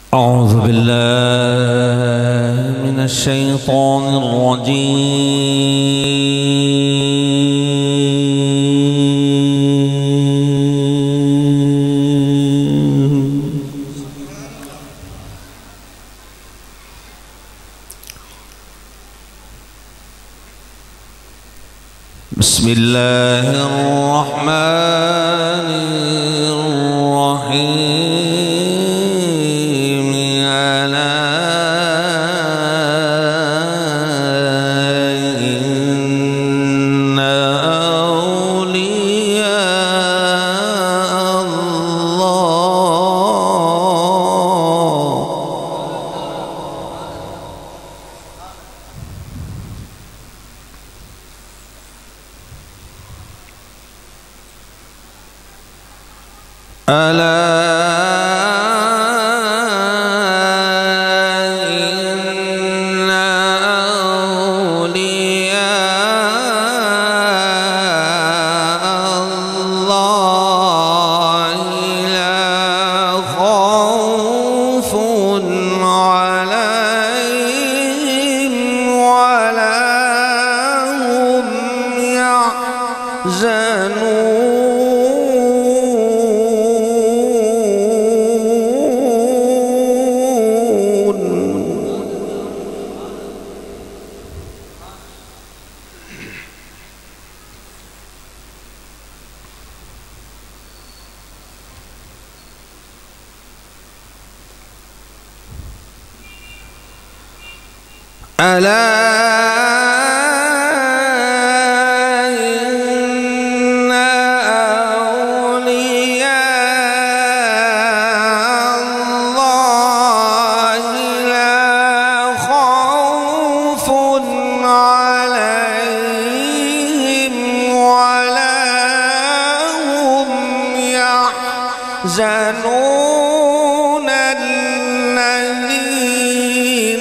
أعوذ بالله من الشيطان الرجيم. بسم الله الرحمن الرحيم. ألا إن أولياء الله ألا إن أولياء الله لا خوف عليهم ولا هم يحزنون. ألا إن أولياء الله لا خوف عليهم ولا هم يحزنون. الذين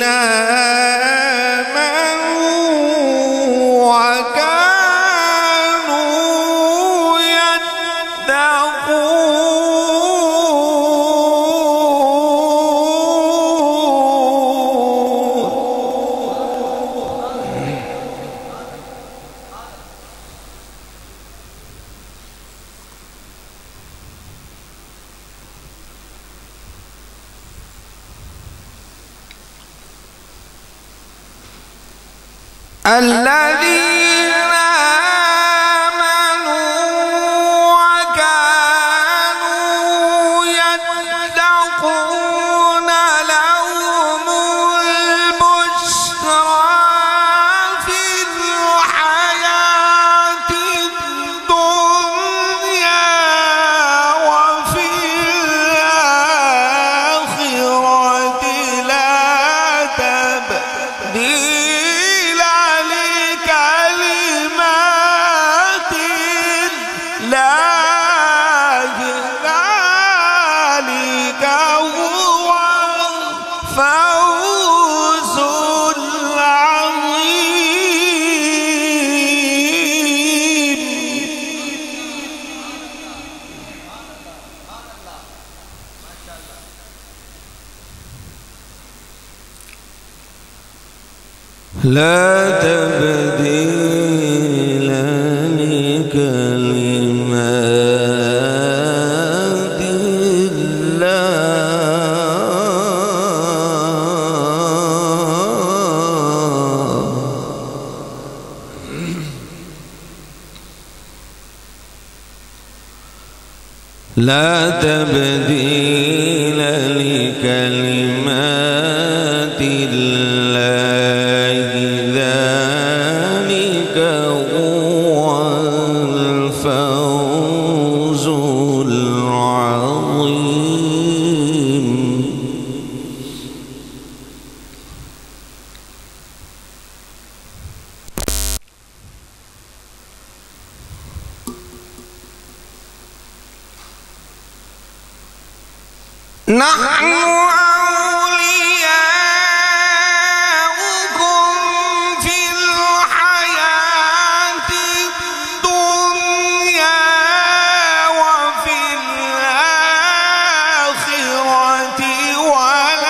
آمنوا وكانوا يتقون لهم البشرى في الحياة الدنيا وفي الآخرة لا تبديل لكلمات الله. ذلك هو الفوز العظيم. لا تبديل لكلمات الله. لا تبديل لكلمات الله. ذلك هو الفوز العظيم. نحن أولياؤكم في الحياة الدنيا وفي الآخرة ولا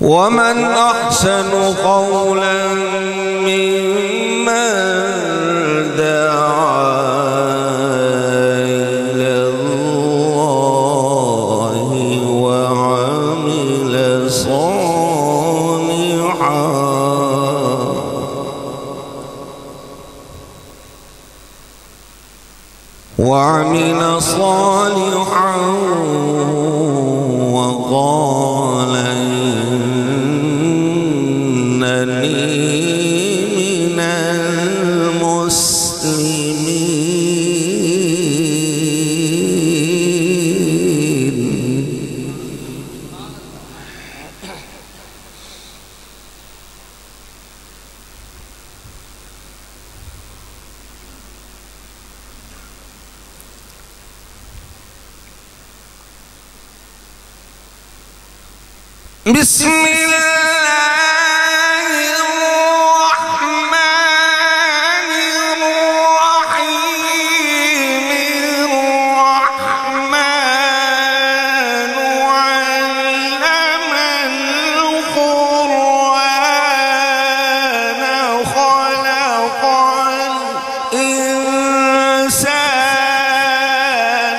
ومن أحسن قولا ممن دعا إلى الله وعمل صالحا وقال إنني من المسلمين. بسم الله الرحمن الرحيم. الرحمن علم القرآن خلق الإنسان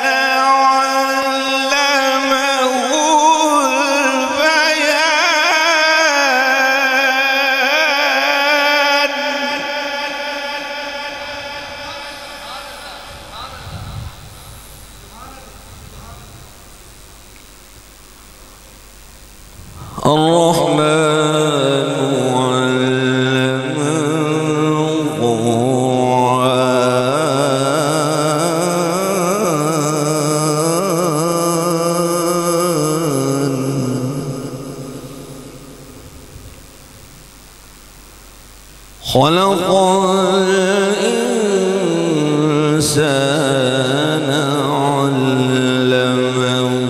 علمه الرحمن علم القرآن خلق الإنسان علمه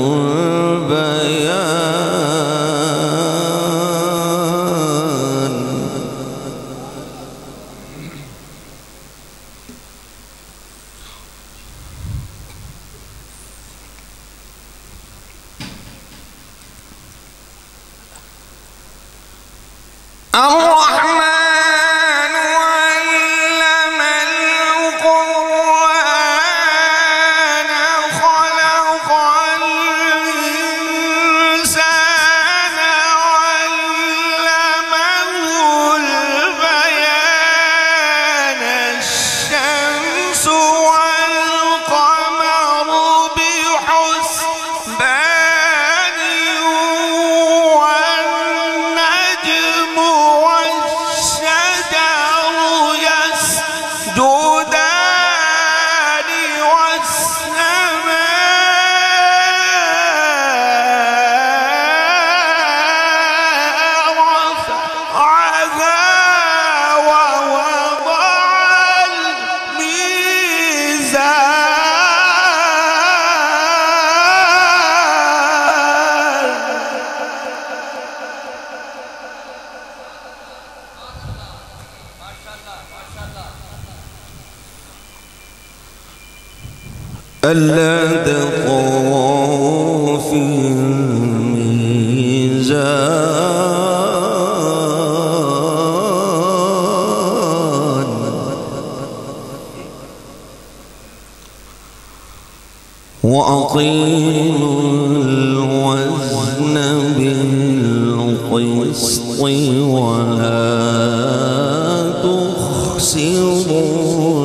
الرحمن علم القرآن خلق الإنسان علمه البيان. الشمس والقمر بحسبان والنجم والشجر يسجدان والسماء رفعها ووضع ألا تطغوا في الميزان وأقيموا الوزن بالقسط ولا تخسروا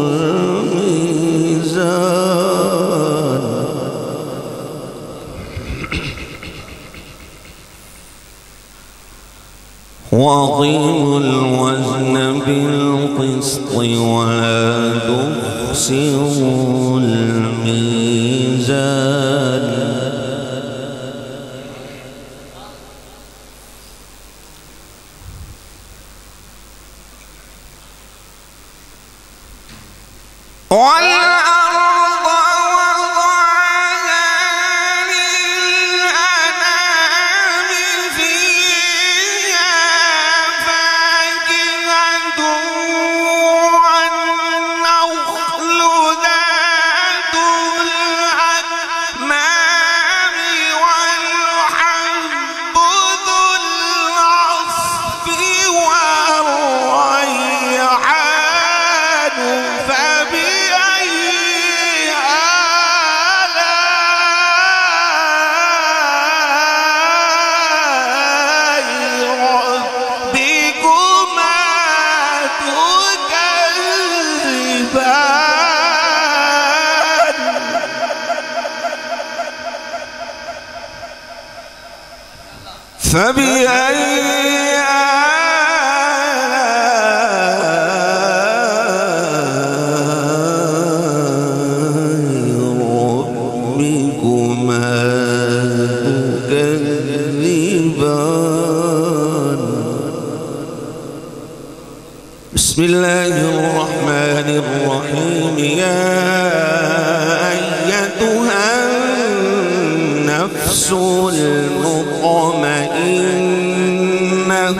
الميزان. وأقيموا الوزن بالقسط ولا تخسروا الميزان. والأرض وضعها للأنام فيها فاكهة والنخل ذات الأكمام والحب ذو فبأي ربكما تكذبان بسم الله الرحمن الرحيم يا أيتها النفس المطمئنة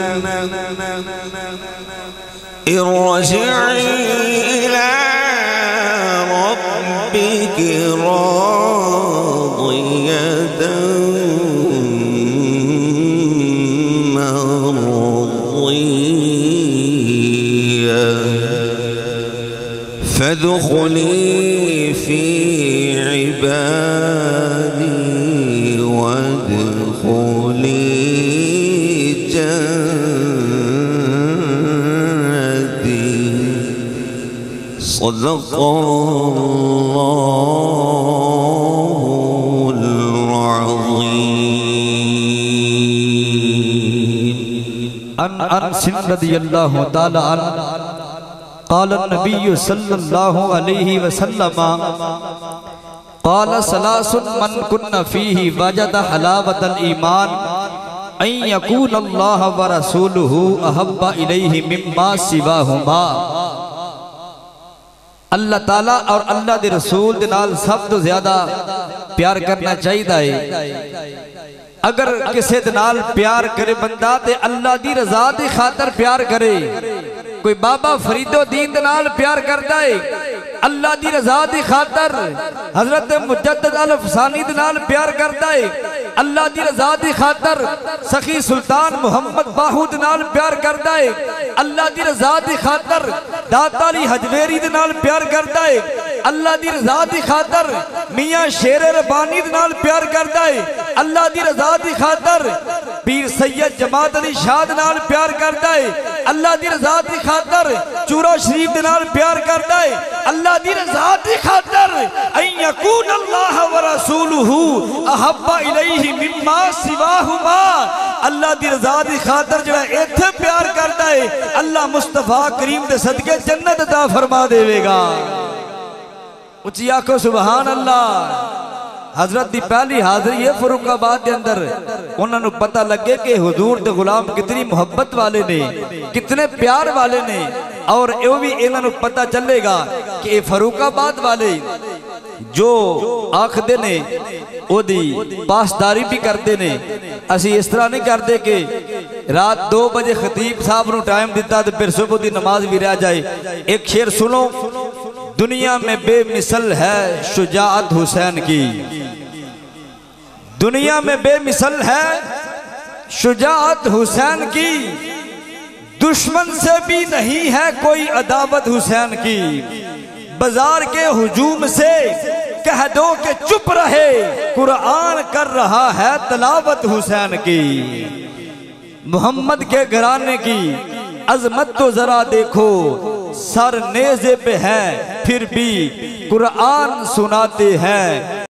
ارجعي إلى ربك راضية مرضية فادخلي في عبادي وادخلي جنتي صدق الله العظيم. عن انس رضی اللہ تعالی عنہ قال النبي صلی اللہ علیہ وسلم قال ثلاث من كن فيه وجد حلاوة الإيمان أن يكون الله ورسوله أحب إليه مما سواهما. اللہ تعالیٰ اور اللہ دے رسول دے نال سب تو زیادہ پیار کرنا چاہیے. اگر کسی دے نال پیار کرے بندہ تے اللہ دی رضا دی خاطر پیار کرے. کوئی بابا فرید الدین دے نال پیار کرتا ہے اللہ دی رضا دی خاطر. حضرت مجدد الفسانی دے نال پیار کرتا ہے اللہ دی رضا دی خاطر. سخی سلطان محمد باہو دے نال پیار کرتا ہے اللہ دی رضا دی خاطر. داتا علی حجویری دے نال پیار کرتا ہے اللہ دی رضا دی خاطر. میاں شیر ربانی دے نال پیار کرتا ہے اللہ دی رضا دی خاطر. پیر سید جماعت علی شاہ دے نال پیار کرتا ہے اللہ دی رضا دی خاطر. چورا شریف دے نال پیار کرتا ہے اللہ دی رضا دی خاطر. ان یکون اللہ ورسولہ احب الیہ مما سواہما. اللہ دی رضا دی خاطر جڑا ایتھے پیار کرتا ہے اللہ مصطفیٰ کریم دے صدقے جنت عطا فرما دے گا. اچھی آنکھو سبحان اللہ. حضرت دی پہلی حاضری ہے فاروق آباد دے اندر. انہوں نے پتہ لگے کہ حضور دے غلام کتنی محبت والے نے, کتنے پیار والے نے. اور یہ بھی انہوں نے پتہ چلے گا کہ یہ فاروق آباد والے جو آخدے نے او دی پاسداری بھی کرتے نے. اسی اس طرح نہیں کرتے کہ رات 2 بجے خطیب صاحب نو ٹائم دیتا تو پھر صبح دی نماز بھی رہ جائے. ایک شعر سنو. دنیا میں بے مثل ہے شجاعت حسین کی. دنیا میں بے مثل ہے شجاعت حسین کی. دشمن سے بھی نہیں ہے کوئی عداوت حسین کی. بازار کے ہجوم سے کہہ دو کہ چپ رہے قرآن کر رہا ہے تلاوت حسین کی. محمد کے گھرانے کی عظمت تو ذرا دیکھو سر نیزے پہ ہے پھر بھی قرآن سناتے ہیں.